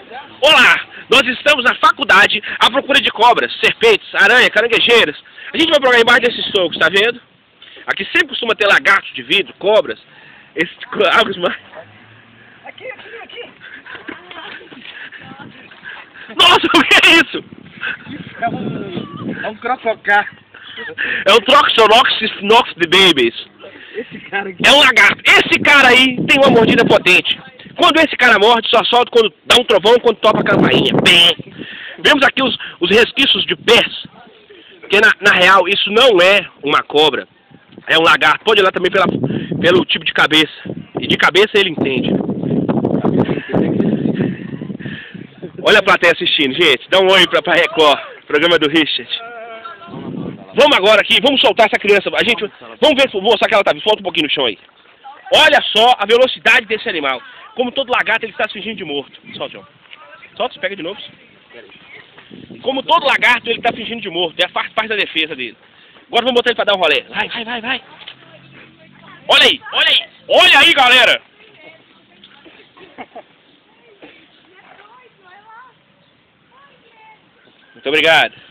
Olá, nós estamos na faculdade à procura de cobras, serpentes, aranha, caranguejeiras. A gente vai procurar embaixo desses tocos, tá vendo? Aqui sempre costuma ter lagartos de vidro, cobras, algo mais. Aqui. Nossa, o que é isso? É um crococá. É o Troxonoxis nox de babies. Esse cara aqui. É um lagarto. Esse cara aí tem uma mordida potente. Quando esse cara morde, só solta quando dá um trovão, quando toca a campainha. Bem. Vemos aqui os resquícios de pés. Porque na real isso não é uma cobra. É um lagarto. Pode olhar também pelo tipo de cabeça. E de cabeça ele entende. Olha a plateia assistindo, gente. Dá um oi pra Record. Programa do Richard. Vamos agora aqui, vamos soltar essa criança. Vamos ver, vou mostrar que ela tá viva. Solta um pouquinho no chão aí. Olha só a velocidade desse animal. Como todo lagarto, ele está se fingindo de morto. Solta, João. Solta, pega de novo. Como todo lagarto, ele está fingindo de morto. É a parte da defesa dele. Agora vamos botar ele para dar um rolê. Vai. Olha aí. Olha aí, galera. Muito obrigado.